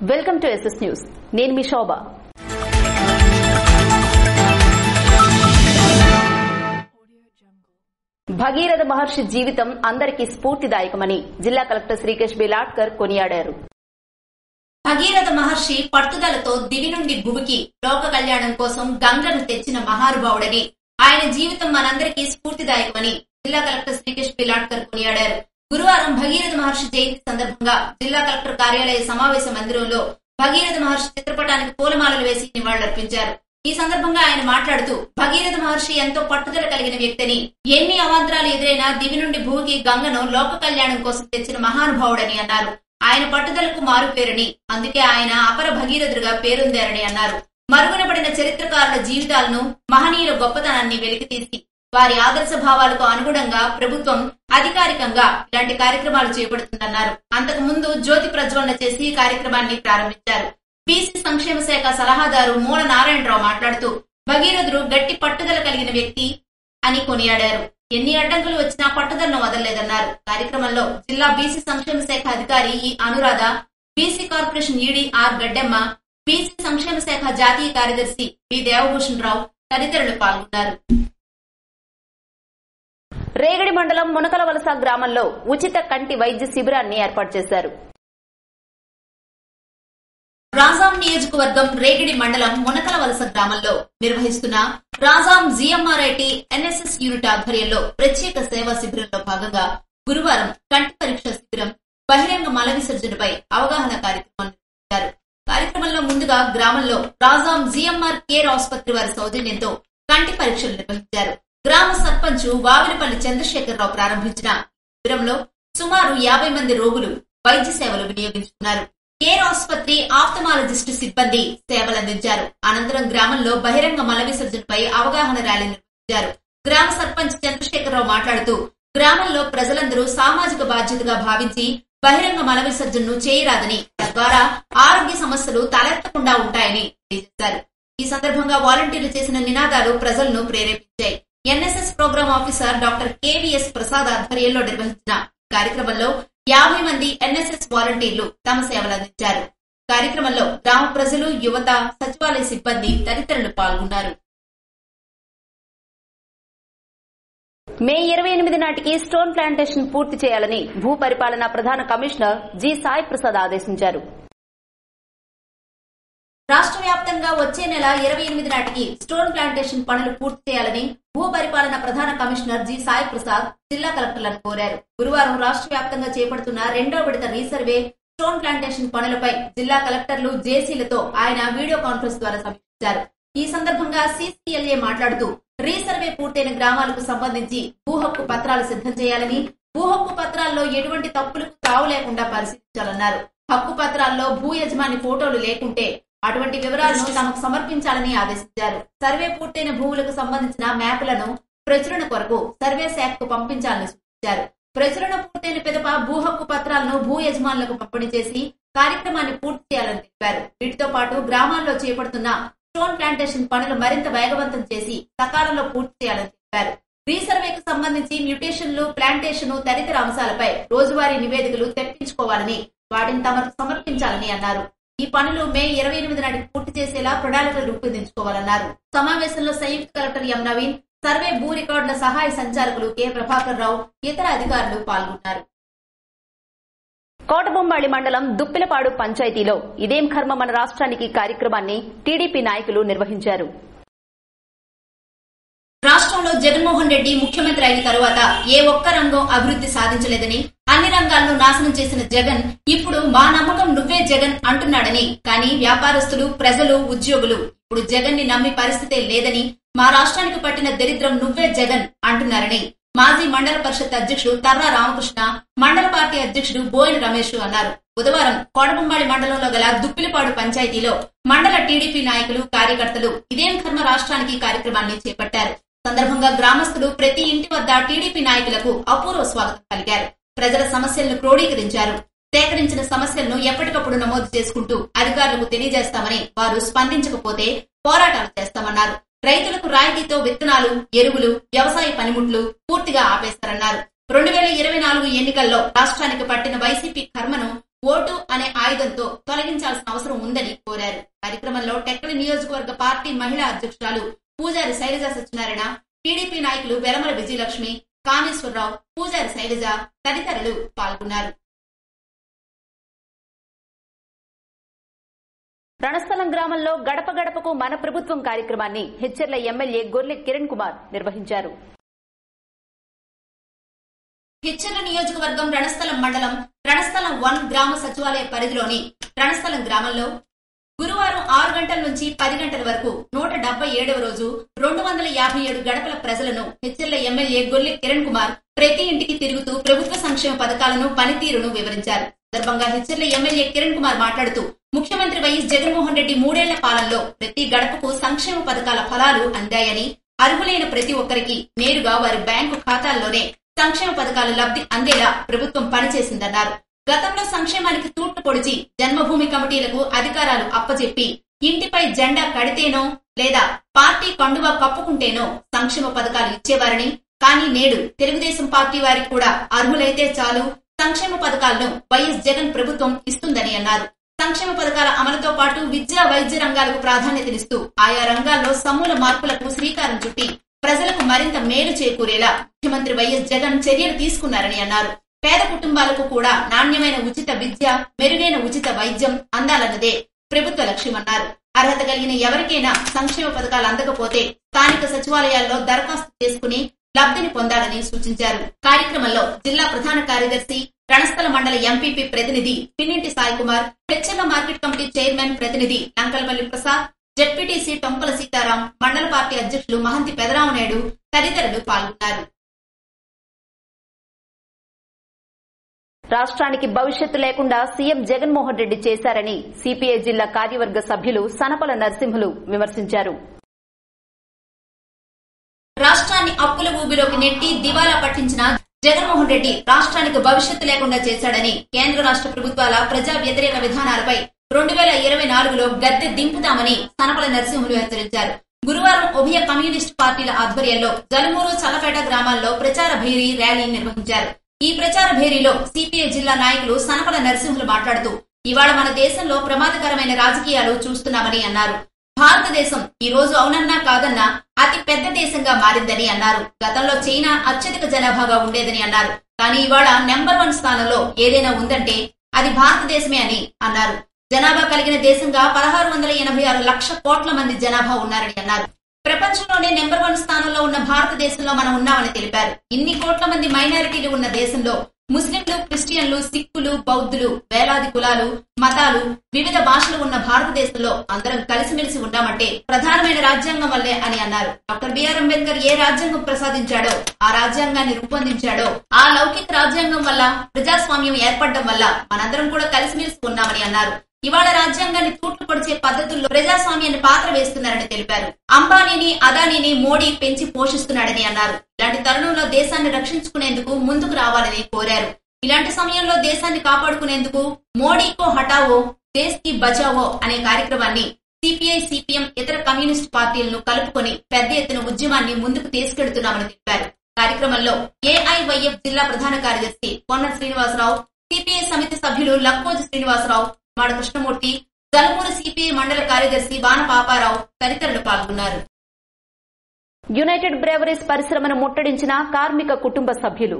Welcome to SS news. నేను మీ శోభ. భగీరథ మహర్షి జీవితం అందరికీ స్ఫూర్తిదాయకమని జిల్లా కలెక్టర్ శ్రీకేష్ బిలాట్కర్ కొనియాడారు. భగీరథ మహర్షి పట్టుదలతో దివి నుండి భూమికి లోక కళ్యాణం కోసం గంగను తెచ్చిన మహానుభావుడని, ఆయన జీవితం మనందరికీ స్ఫూర్తిదాయకమని జిల్లా కలెక్టర్ శ్రీకేష్ బిలాట్కర్ కొనియాడారు. గురువారం భగీరథ మహర్షి జయంతి సందర్భంగా జిల్లా కలెక్టర్ కార్యాలయ సమావేశ మందిరంలో భగీరథ మహర్షి చిత్రపటానికి పూలమాలలు వేసి నివాళులర్పించారు. ఈ సందర్భంగా ఆయన మాట్లాడుతూ, భగీరథ మహర్షి ఎంతో పట్టుదల కలిగిన వ్యక్తిని, ఎన్ని అవాంతరాలు ఎదురైనా దివి నుండి భూమికి గంగను లోక కళ్యాణం కోసం తెచ్చిన మహానుభావుడని అన్నారు. ఆయన పట్టుదలకు మారుపేరని, అందుకే ఆయన అపర భగీరథుడిగా పేరొందారని అన్నారు. మరుగున పడిన చరిత్రకారుల జీవితాలను, మహనీయుల గొప్పతనాన్ని వెలికితీసి వారి ఆదర్శ భావాలకు అనుగుణంగా ప్రభుత్వం అధికారికంగా ఇలాంటి కార్యక్రమాలు చేపడుతుందన్నారు. అంతకు ముందు జ్యోతి ప్రజ్వలన చేసి కార్యక్రమాన్ని ప్రారంభించారు. బీసీ సంక్షేమ శాఖ సలహాదారు మూల నారాయణరావు మాట్లాడుతూ, భగీరథుడు గట్టి పట్టుదల కలిగిన వ్యక్తి అని కొనియాడారు. ఎన్ని అడ్డంకులు వచ్చినా పట్టుదలను వదలలేదన్నారు. కార్యక్రమంలో జిల్లా బీసీ సంక్షేమ శాఖ అధికారి ఈ Anuradha, BC corporation ED R Gaddemma, BC సంక్షేమ శాఖ జాతీయ కార్యదర్శి బి దేవభూషణ్ రావు తదితరులు పాల్గొన్నారు. రేగడి మండలం మునకలవలస గ్రామంలో ఉచిత కంటి వైద్య శిబిరాన్ని ఏర్పాటు చేశారు. రాజాం నియోజకవర్గం రేగడి మండలం మునకలవలస గ్రామంలో నిర్వహిస్తున్న రాజాం జిఎంఆర్ఐటి ఎన్ఎస్ఎస్ యూనిట్ ఆధ్వర్యంలో ప్రత్యేక సేవా శిబిరంలో భాగంగా గురువారం కంటి పరీక్ష శిబిరం, బహిరంగ మల విసర్జనపై అవగాహన కార్యక్రమం నిర్వహించారు. కార్యక్రమంలో ముందుగా గ్రామంలో రాజాం జిఎంఆర్ కేర్ ఆసుపత్రి వారి సౌజన్యంతో కంటి పరీక్షలు నిర్వహించారు. గ్రామ సర్పంచ్ వావిలపల్లి చంద్రశేఖరరావు ప్రారంభించిన శిబిరంలో సుమారు 50 మంది రోగులు వైద్య సేవలు వినియోగించుకున్నారు. కేర్ ఆసుపత్రి ఆప్థమాలజిస్టు సిబ్బంది సేవలందించారు. అనంతరం గ్రామంలో బహిరంగ మల విసర్జనపై అవగాహన ర్యాలీ నిర్వహించారు. గ్రామ సర్పంచ్ చంద్రశేఖరరావు మాట్లాడుతూ, గ్రామంలో ప్రజలందరూ సామాజిక బాధ్యతగా భావించి బహిరంగ మల విసర్జనను చేయరాదని, తద్వారా ఆరోగ్య సమస్యలు తలెత్తకుండా ఉంటాయని తెలియజేశారు. ఈ సందర్భంగా వాలంటీర్లు చేసిన నినాదాలు ప్రజలను ప్రేరేపించాయి. NSS program officer doctor KVS Prasad ఆధ్వర్యంలో నిర్వహించిన కార్యక్రమంలో 50 మంది ఎన్ఎస్ఎస్ వాలంటీర్లు తమ సేవలందించారు. కార్యక్రమంలో గ్రామ ప్రజలు, యువత, సచివాలయ సిబ్బంది తదితరులు పాల్గొన్నారు. మే 28 నాటికి స్టోన్ ప్లాంటేషన్ పూర్తి చేయాలని భూ పరిపాలన ప్రధాన కమిషనర్ జి సాయి ప్రసాద్ ఆదేశించారు. రాష్ట్ర వ్యాప్తంగా వచ్చే నెల 28 నాటికి స్టోన్ ప్లాంటేషన్ పనులు పూర్తి చేయాలని భూ పరిపాలన ప్రధాన కమిషనర్ జి సాయి ప్రసాద్ జిల్లా కలెక్టర్లను కోరారు. గురువారం రాష్ట్ర వ్యాప్తంగా చేపడుతున్న 2వ విడత రీసర్వే స్టోన్ ప్లాంటేషన్ పనులపై జిల్లా కలెక్టర్లు, జేసీలతో ఆయన వీడియో కాన్ఫరెన్స్ ద్వారా సమీక్షించారు. ఈ సందర్భంగా సీసీఎల్ఏ మాట్లాడుతూ, రీసర్వే పూర్తయిన గ్రామాలకు సంబంధించి భూ హక్కు పత్రాలు సిద్ధం చేయాలని, భూ హక్కు పత్రాల్లో ఎటువంటి తప్పులకు తావు లేకుండా పరిశీలించాలన్నారు. హక్కు పత్రాల్లో భూ యజమాని ఫోటోలు లేకుంటే అటువంటి వివరాలను తమకు సమర్పించాలని ఆదేశించారు. సర్వే పూర్తయిన భూములకు సంబంధించిన మ్యాపులను ప్రచురణ కొరకు సర్వే శాఖకు పంపించాలని సూచించారు. ప్రచురణ పూర్తయిన పిదప భూ హక్కు పత్రాలను భూ యజమానులకు పంపిణీ చేసి కార్యక్రమాన్ని పూర్తి చేయాలని తెలిపారు. వీటితో పాటు గ్రామాల్లో చేపడుతున్న స్టోన్ ప్లాంటేషన్ పనులు మరింత వేగవంతం చేసి సకాలంలో పూర్తి చేయాలని తెలిపారు. రీసర్వేకు సంబంధించి మ్యూటేషన్లు, ప్లాంటేషన్ తదితర అంశాలపై రోజువారీ నివేదికలు తెప్పించుకోవాలని, వాటిని తమకు సమర్పించాలని అన్నారు. ఈ పనులు మే 28 నాటికి పూర్తి చేసేలా ప్రణాళికలు రూపొందించుకోవాలన్నారు. సమావేశంలో సంయుక్త కలెక్టర్ ఎం నవీన్, సర్వే భూ రికార్డుల సహాయ సంచాలకులు కె ప్రభాకర్ రావు, ఇతర అధికారులు పాల్గొన్నారు. కోటబొమ్మాళి మండలం దుప్పిలపాడు పంచాయతీలో ఇదేం కర్మ మన రాష్ట్రానికి కార్యక్రమాన్ని టీడీపీ నాయకులు నిర్వహించారు. రాష్ట్రంలో జగన్మోహన్ రెడ్డి ముఖ్యమంత్రి అయిన తరువాత ఏ ఒక్క రంగం అభివృద్ధి సాధించలేదని, అన్ని రంగాలను నాశనం చేసిన జగన్ ఇప్పుడు మా నమ్మకం నువ్వే జగన్ అంటున్నాడని, కానీ వ్యాపారస్తులు, ప్రజలు, ఉద్యోగులు ఇప్పుడు జగన్ ని నమ్మి పరిస్థితే లేదని, మా రాష్ట్రానికి పట్టిన దరిద్రం నువ్వే జగన్ అంటున్నారని మాజీ మండల పరిషత్ అధ్యక్షుడు తర్రా రామకృష్ణ, మండల పార్టీ అధ్యక్షుడు బోయిన రమేష్ అన్నారు. బుధవారం కోటబొమ్మాళి మండలంలో గల దుప్పిలిపాడు పంచాయతీలో మండల టీడీపీ నాయకులు, కార్యకర్తలు ఇదేం కర్మ రాష్ట్రానికి కార్యక్రమాన్ని చేపట్టారు. సందర్భంగా గ్రామస్తులు ప్రతి ఇంటి వద్ద టీడీపీ నాయకులకు అపూర్వ స్వాగతం పలికారు. ప్రజల సమస్యలను క్రోడీకరించారు. సేకరించిన సమస్యలను ఎప్పటికప్పుడు నమోదు చేసుకుంటూ అధికారులకు తెలియజేస్తామని, వారు స్పందించకపోతే పోరాటాలు చేస్తామన్నారు. రైతులకు రాయితీతో విత్తనాలు, ఎరువులు, వ్యవసాయ పనిముట్లు పూర్తిగా ఆపేస్తారన్నారు. 2024 ఎన్నికల్లో రాష్ట్రానికి పట్టిన వైసీపీ కర్మను ఓటు అనే ఆయుధంతో తొలగించాల్సిన అవసరం ఉందని కోరారు. కార్యక్రమంలో టెక్కలి నియోజకవర్గ పార్టీ మహిళా అధ్యక్షురాలు పూజారి శైలజ సత్యనారాయణ, టీడీపీ నాయకులు వెలమల విజయలక్ష్మి, కామేశ్వరరావు, పూజారి శైలజ తదితరులు పాల్గొన్నారు. రణస్థలం గ్రామంలో గడప గడపకు మన ప్రభుత్వం కార్యక్రమాన్ని హెచ్చర్ల ఎమ్మెల్యే గొర్లె కిరణ్ కుమార్ నిర్వహించారు. హెచ్చర్ల నియోజకవర్గం రణస్థలం మండలం రణస్థలం 1 గ్రామ సచివాలయ పరిధిలోని రణస్థలం గ్రామంలో గురువారం 6 గంటల నుంచి 10 గంటల వరకు 177వ రోజు 257 గడపల ప్రజలను హెచ్చర్ల ఎమ్మెల్యే గొర్లె కిరణ్ కుమార్ ప్రతి ఇంటికి తిరుగుతూ ప్రభుత్వ సంక్షేమ పథకాలను, పనితీరును వివరించారు. సందర్భంగా హెచ్చర్ల ఎమ్మెల్యే కిరణ్ కుమార్ మాట్లాడుతూ ముఖ్యమంత్రి వైఎస్ జగన్మోహన్ రెడ్డి 3 ఏళ్ల పాలనలో ప్రతి గడపకు సంక్షేమ పథకాల ఫలాలు అందాయని, అర్హులైన ప్రతి ఒక్కరికి నేరుగా వారి బ్యాంకు ఖాతాల్లోనే సంక్షేమ పథకాల లబ్ధి అందేలా ప్రభుత్వం పనిచేసిందన్నారు. గతంలో సంక్షేమానికి తూట్లు పొడిచి జన్మభూమి కమిటీలకు అధికారాలు అప్పచెప్పి ఇంటిపై జెండా కడితేనో లేదా పార్టీ కండువా కప్పుకుంటేనో సంక్షేమ పథకాలు ఇచ్చేవారని, కానీ నేడు తెలుగుదేశం పార్టీ వారికి కూడా అర్హులైతే చాలు సంక్షేమ పథకాలను వైఎస్ జగన్ ప్రభుత్వం ఇస్తుందని అన్నారు. సంక్షేమ పథకాల అమలుతో పాటు విద్యా, వైద్య రంగాలకు ప్రాధాన్యతనిస్తూ ఆయా రంగాల్లో సమూల మార్పులకు శ్రీకారం చుట్టి ప్రజలకు మరింత మేలు చేకూరేలా ముఖ్యమంత్రి వైఎస్ జగన్ చర్యలు తీసుకున్నారని అన్నారు. పేద కుటుంబాలకు కూడా నాణ్యమైన ఉచిత విద్య, మెరుగైన ఉచిత వైద్యం అందాలన్నదే ప్రభుత్వ లక్ష్యమన్నారు. అర్హత కలిగిన ఎవరికైనా సంక్షేమ పథకాలు అందకపోతే స్థానిక సచివాలయాల్లో దరఖాస్తు చేసుకుని లబ్ధిని పొందాలని సూచించారు. కార్యక్రమంలో జిల్లా ప్రధాన కార్యదర్శి, రణస్థల మండల ఎంపీపీ ప్రతినిధి Pinninti Sai Kumar, Hecharla market committee chairman ప్రతినిధి లంకలపల్లి ప్రసాద్, జెడ్పీటీసీ టొంకల సీతారాం, మండల పార్టీ అధ్యక్షులు మహంతి పెదరామనాయుడు తదితరులు పాల్గొన్నారు. రాష్ట్రానికి భవిష్యత్తు లేకుండా సీఎం జగన్మోహన్ రెడ్డి చేశారని సిపిఐ జిల్లా కార్యవర్గ సభ్యులు సనపల నరసింహులు విమర్శించారు. రాష్ట్రాన్ని అప్పుల ఊబిలోకి నెట్టి దివాలా పట్టించిన జగన్మోహన్ రెడ్డి రాష్ట్రానికి భవిష్యత్తు లేకుండా చేశాడని, కేంద్ర రాష్ట్ర ప్రభుత్వాల ప్రజా వ్యతిరేక విధానాలపై 2024లో గద్దె దింపుతామని సనపల నరసింహులు హెచ్చరించారు. గురువారం ఉభయ కమ్యూనిస్టు పార్టీల ఆధ్వర్యంలో జలమూరు, చల్లపేట గ్రామాల్లో ప్రచార భేరీ ర్యాలీ నిర్వహించారు. ఈ ప్రచార భేరీలో సిపిఐ జిల్లా నాయకులు సనపల నరసింహులు మాట్లాడుతూ ఇవాళ మన దేశంలో ప్రమాదకరమైన రాజకీయాలు చూస్తున్నామని అన్నారు. భారతదేశం ఈ రోజు అవునన్నా కాదన్నా అతి పెద్ద దేశంగా మారిందని అన్నారు. గతంలో చైనా అత్యధిక జనాభాగా ఉండేదని అన్నారు. కానీ ఇవాళ నెంబర్ 1 స్థానంలో ఏదైనా ఉందంటే అది భారతదేశమే అని అన్నారు. జనాభా కలిగిన దేశంగా 1686 లక్షల కోట్ల మంది జనాభా ఉన్నారని అన్నారు. ప్రపంచంలోనే నెంబర్ 1 స్థానంలో ఉన్న భారతదేశంలో మనం ఉన్నామని తెలిపారు. ఇన్ని కోట్ల మంది మైనారిటీలు ఉన్న దేశంలో ముస్లింలు, క్రిస్టియన్లు, సిక్కులు, బౌద్ధులు, వేలాది కులాలు, మతాలు, వివిధ భాషలు ఉన్న భారతదేశంలో అందరం కలిసిమెలిసి ఉన్నామంటే ప్రధానమైన రాజ్యాంగం వల్లే అని అన్నారు. డాక్టర్ బిఆర్ అంబేద్కర్ ఏ రాజ్యాంగం ప్రసాదించాడో, ఆ రాజ్యాంగాన్ని రూపొందించాడో, ఆ లౌకిక రాజ్యాంగం వల్ల ప్రజాస్వామ్యం ఏర్పడడం వల్ల మనందరం కూడా కలిసిమెలిసి ఉన్నామని అన్నారు. ఇవాళ రాజ్యాంగాన్ని తూట్లు పొడిచే పద్ధతుల్లో ప్రజాస్వామ్యాన్ని పాత్ర వేస్తున్నారని తెలిపారు. అంబానీని, అదానీని మోడీ పెంచి పోషిస్తున్నాడని అన్నారు. ఇలాంటి తరుణంలో దేశాన్ని రక్షించుకునేందుకు ముందుకు రావాలని కోరారు. ఇలాంటి సమయంలో దేశాన్ని కాపాడుకునేందుకు మోడీకో హటావో, దేశ్ కి బచావో అనే కార్యక్రమాన్ని సిపిఐ, సిపిఎం, ఇతర కమ్యూనిస్టు పార్టీలను కలుపుకొని పెద్ద ఎత్తున ఉద్యమాన్ని ముందుకు తీసుకెడుతున్నామని తెలిపారు. కార్యక్రమంలో ఏఐవైఎఫ్ జిల్లా ప్రధాన కార్యదర్శి పొన్న శ్రీనివాసరావు, సిపిఐ సమితి సభ్యులు లక్కోజు శ్రీనివాసరావు, మాడ కృష్ణమూర్తి, జలమూరు సిపిఐ మండల కార్యదర్శి వాన పాపారావు తదితరులు పాల్గొన్నారు. యునైటెడ్ బ్రేవరీస్ పరిశ్రమను ముట్టడించిన కార్మిక కుటుంబ సభ్యులు.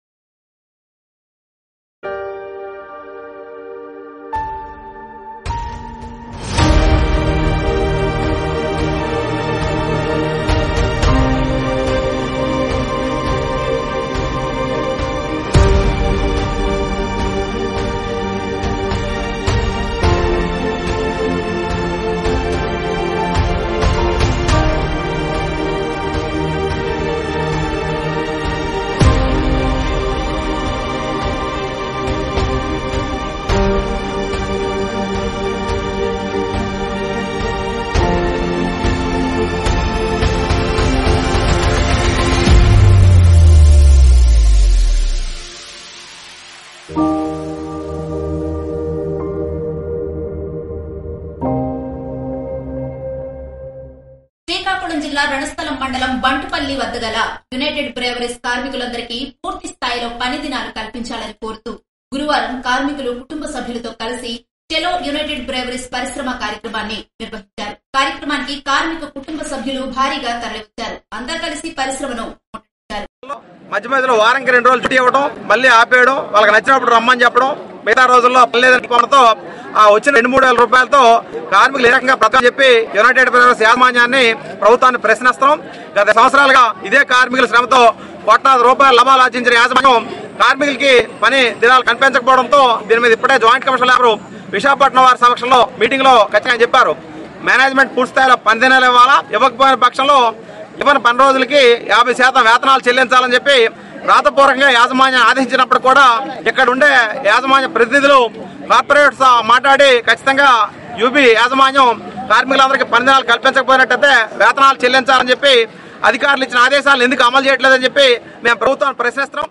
జిల్లా రణస్థలం మండలం బంటుపల్లి వద్ద గల యునైటెడ్ బ్రేవరీస్ కార్మికులందరికీ పూర్తి స్థాయిలో పని దినాలు కల్పించాలని కోరుతూ గురువారం కార్మికులు కుటుంబ సభ్యులతో కలిసి చెలో యునైటెడ్ బ్రేవరీస్ పరిశ్రమ కార్యక్రమాన్ని నిర్వహించారు. కార్యక్రమానికి కార్మిక కుటుంబ సభ్యులు భారీగా తరలివచ్చారు. అంతా కలిసి పరిశ్రమను ముట్టడించారు. మధ్య మధ్యలో వారానికి 2 రోజులు డ్యూటీ ఇవ్వడం, మళ్ళీ ఆపేయడం, వాళ్ళకి నచ్చినప్పుడు రమ్మని చెప్పడం, మిగతా రోజుల్లో పనిలేదనుకోవడంతో వచ్చిన 2-3 వేల రూపాయలతో కార్మికులు ఏ రకంగా బ్రతకని చెప్పి యునైటెడ్ బ్రేవరీస్ యాజమాన్యాన్ని ప్రభుత్వాన్ని ప్రశ్నిస్తాం. గత సంవత్సరాలుగా ఇదే కార్మికుల శ్రమతో కోట్లాది రూపాయల లాభాలు ఆర్జించిన యాజమాన్యం కార్మికులకి పని దినాలు కనిపించకపోవడంతో దీని మీద ఇప్పుడే జాయింట్ కమిషనర్ గారు విశాఖపట్నం వారి సమక్షంలో మీటింగ్ లో ఖచ్చితంగా చెప్పారు. మేనేజ్మెంట్ పూర్తి స్థాయిలో పని దినాలు ఇవ్వాలా, ఇవ్వకపోయిన పక్షంలో ఇవ్వని పని రోజులకి 50% వేతనాలు చెల్లించాలని చెప్పి రాతపూర్వకంగా యాజమాన్యం ఆదేశించినప్పుడు కూడా ఇక్కడ ఉండే యాజమాన్య ప్రతినిధులు కార్పొరేట్స్ మాట్లాడి ఖచ్చితంగా యూబీ యాజమాన్యం కార్మికులందరికీ పని దినాలు కల్పించకపోయినట్టయితే వేతనాలు చెల్లించాలని చెప్పి అధికారులు ఇచ్చిన ఆదేశాలను ఎందుకు అమలు చేయట్లేదని చెప్పి మేము ప్రభుత్వాన్ని ప్రశ్నిస్తున్నాం.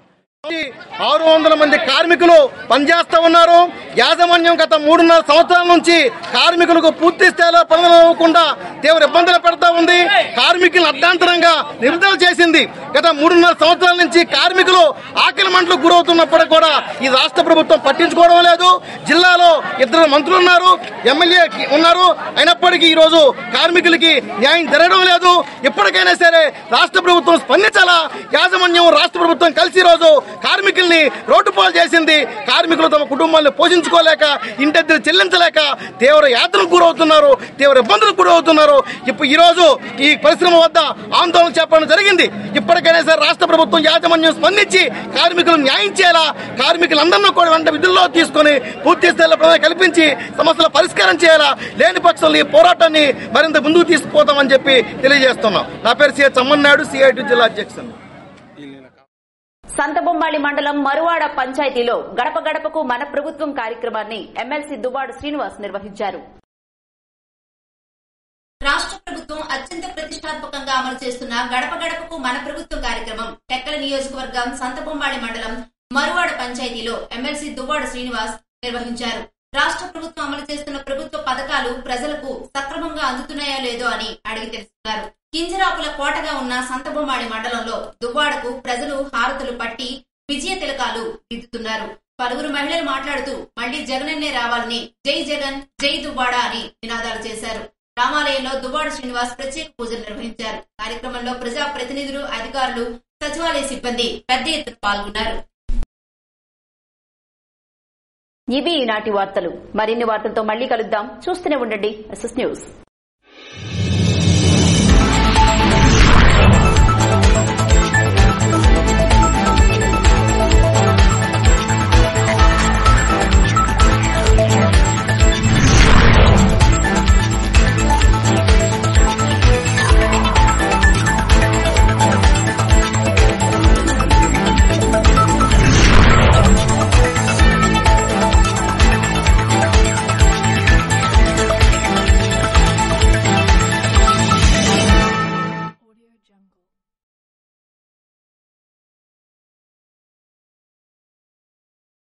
600 మంది కార్మికులు పనిచేస్తా ఉన్నారు. యాజమాన్యం గత 3.5 సంవత్సరాల నుంచి కార్మికులకు పూర్తి స్థాయిలో పనులు ఇవ్వకుండా తీవ్ర ఇబ్బందులు పెడతా ఉంది. కార్మికులను అర్ధాంతరంగా నిరుద్యోగ చేసింది. గత 3.5 సంవత్సరాల నుంచి కార్మికులు ఆకలి మంటలకు గురవుతున్నప్పుడు కూడా ఈ రాష్ట్ర ప్రభుత్వం పట్టించుకోవడం లేదు. జిల్లాలో 2 మంత్రులు ఉన్నారు, ఎమ్మెల్యే ఉన్నారు, అయినప్పటికీ ఈ రోజు కార్మికులకి న్యాయం జరగడం లేదు. ఇప్పటికైనా సరే రాష్ట్ర ప్రభుత్వం స్పందించాలా. యాజమాన్యం రాష్ట్ర ప్రభుత్వం కలిసి రోజు కార్మికుల్ని రోడ్డు పాలు చేసింది. కార్మికులు తమ కుటుంబాలను పోషించుకోలేక, ఇంటద్దెలు చెల్లించలేక తీవ్ర యాతనకు గురవుతున్నారు, తీవ్ర ఇబ్బందులకు గురవుతున్నారు. ఇప్పుడు ఈ రోజు ఈ పరిశ్రమ వద్ద ఆందోళన చేపట్టడం జరిగింది. ఇప్పటికైనా సరే రాష్ట్ర ప్రభుత్వం యాజమాన్యం స్పందించి కార్మికులను న్యాయం చేయాలా. కార్మికులందరినీ కూడా వెంట విధుల్లో తీసుకుని పూర్తి స్థాయిలో కల్పించి సమస్యల పరిష్కారం చేయాలా. లేని పక్షంలో ఈ పోరాటాన్ని మరింత ముందుకు తీసుకుపోతామని చెప్పి తెలియజేస్తున్నాం. నా పేరు సి. చమ్మన్నాయుడు, సిఐటి జిల్లా అధ్యక్షుడు. సంతబొమ్మాళి మండలం మరువాడ పంచాయతీలో గడప గడపకు మన ప్రభుత్వం కార్యక్రమాన్ని ఎమ్మెల్సీ దువ్వాడ శ్రీనివాస్ నిర్వహించారు. రాష్ట్ర ప్రభుత్వం అత్యంత ప్రతిష్టాత్మకంగా అమలు చేస్తున్న గడప గడపకు మన ప్రభుత్వం కార్యక్రమం టెక్కల నియోజకవర్గం సంతబొమ్మాళి మండలం మరువాడ పంచాయతీలో ఎమ్మెల్సీ దువ్వాడ శ్రీనివాస్ నిర్వహించారు. రాష్ట్ర ప్రభుత్వం అమలు చేస్తున్న ప్రభుత్వ పథకాలు ప్రజలకు సక్రమంగా అందుతున్నాయో లేదో అని అడిగి తెలుసుకున్నారు. కింజరాపుల కోటగా ఉన్న సంతబొమ్మాళి మండలంలో దువ్వాడకు ప్రజలు హారతులు పట్టి విజయ తిలకాలు దిద్దుతున్నారు. పలువురు మహిళలు మాట్లాడుతూ మళ్లీ జగనన్నే రావాలని, జై జగన్, జై దువ్వాడ అని నినాదాలు చేశారు. రామాలయంలో దువ్వాడ శ్రీనివాస్ ప్రత్యేక పూజలు నిర్వహించారు. కార్యక్రమంలో ప్రజా ప్రతినిధులు, అధికారులు, సచివాలయ సిబ్బంది పెద్ద ఎత్తున పాల్గొన్నారు. ఇవి ఈనాటి వార్తలు. మరిన్ని వార్తలతో మళ్లీ కలుద్దాం. చూస్తూనే ఉండండి SS న్యూస్.